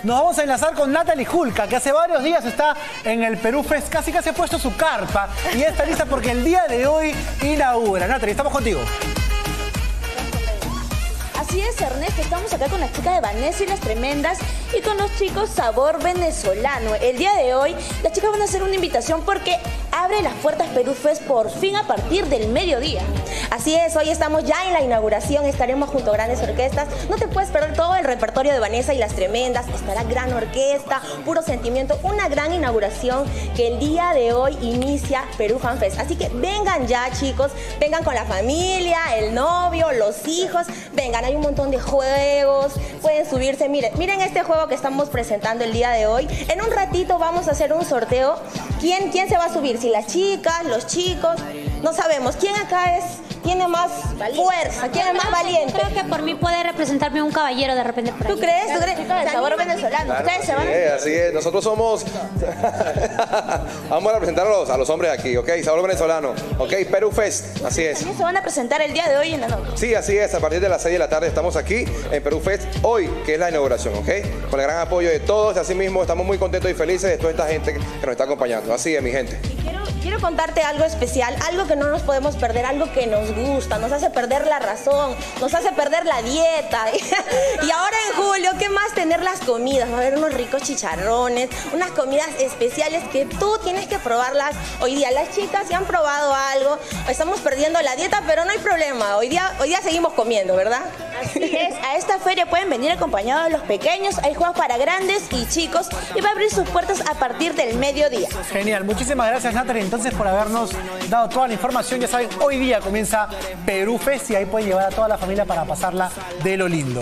Nos vamos a enlazar con Natalie Julca, que hace varios días está en el Perú Fest, casi ha puesto su carpa y ya está lista porque el día de hoy inaugura. Natalie, estamos contigo. Así es, Ernesto, estamos acá con las chicas de Vanessa y las Tremendas y con los chicos Sabor Venezolano. El día de hoy las chicas van a hacer una invitación porque abre las puertas Perú Fest por fin a partir del mediodía. Así es, hoy estamos ya en la inauguración, estaremos junto a grandes orquestas. No te puedes perder todo el repertorio de Vanessa y las Tremendas, estará gran orquesta, puro sentimiento, una gran inauguración que el día de hoy inicia Perú Fan Fest. Así que vengan ya, chicos, vengan con la familia, el novio, los hijos, vengan, hay un montón de juegos, pueden subirse, miren este juego que estamos presentando el día de hoy. En un ratito vamos a hacer un sorteo. ¿Quién se va a subir? Si las chicas, los chicos, no sabemos. ¿Quién acá tiene más fuerza? ¿Quién es más valiente? Creo que por mí puede representarme un caballero de repente por ahí. ¿Tú crees? El Sabor Venezolano. Claro, Ustedes se van a... así es. Nosotros somos... Vamos a representar a los hombres aquí, ¿ok? Sabor Venezolano, ¿ok? Perú Fest, así es. También se van a presentar el día de hoy en la noche. Sí, así es. A partir de las 6 de la tarde estamos aquí en Perú Fest, hoy, que es la inauguración, ¿ok? Con el gran apoyo de todos. Así mismo estamos muy contentos y felices de toda esta gente que nos está acompañando. Así es, mi gente. Quiero contarte algo especial, algo que no nos podemos perder, algo que nos gusta, nos hace perder la razón, nos hace perder la dieta. Y ahora en julio, ¿qué más? Tener las comidas, va a haber unos ricos chicharrones, unas comidas especiales que tú tienes que probarlas hoy día. Las chicas ya han probado algo, estamos perdiendo la dieta, pero no hay problema, hoy día seguimos comiendo, ¿verdad? Así es, a esta feria pueden venir acompañados de los pequeños, hay juegos para grandes y chicos y va a abrir sus puertas a partir del mediodía. Genial, muchísimas gracias, Natalie, entonces por habernos dado toda la información. Ya saben, hoy día comienza Perú Fest y ahí pueden llevar a toda la familia para pasarla de lo lindo.